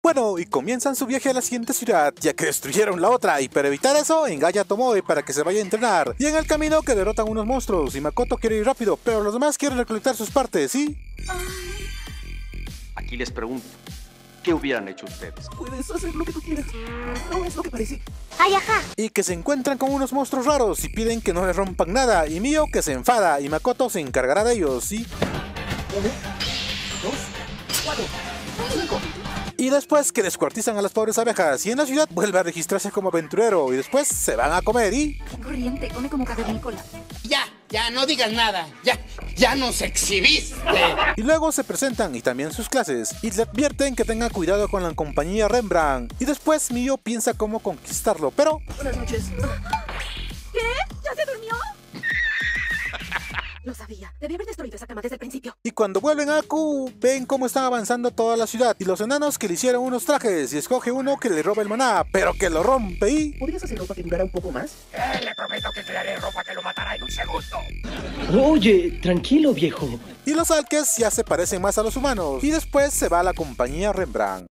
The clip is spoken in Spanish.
Bueno, y comienzan su viaje a la siguiente ciudad, ya que destruyeron la otra, y para evitar eso, engaña a Tomoe para que se vaya a entrenar. Y en el camino que derrotan unos monstruos, y Makoto quiere ir rápido, pero los demás quieren recolectar sus partes, ¿sí? Aquí les pregunto, ¿qué hubieran hecho ustedes? Puedes hacer lo que tú quieras. No es lo que parece. ¡Ay, ajá! Y que se encuentran con unos monstruos raros y piden que no les rompan nada, y Mio que se enfada, y Makoto se encargará de ellos, ¿sí? 1, 2, 4, 5. Y después que descuartizan a las pobres abejas, y en la ciudad vuelve a registrarse como aventurero, y después se van a comer y... Corriente, come como cavernícola. Ya, no digas nada. Ya nos exhibiste. Y luego se presentan y también sus clases, y le advierten que tenga cuidado con la compañía Rembrandt. Y después Mio piensa cómo conquistarlo, pero... Buenas noches. ¿Qué? ¿Ya se durmió? Lo sabía. Debí haber destruido esa cama desde el principio. Y cuando vuelven a Aku, ven cómo están avanzando toda la ciudad, y los enanos que le hicieron unos trajes, y escoge uno que le roba el maná, pero que lo rompe y... ¿Podrías hacer ropa que durara un poco más? Le prometo que crearé ropa que lo matará en un segundo. Oye, tranquilo, viejo. Y los alques ya se parecen más a los humanos, y después se va a la compañía Rembrandt.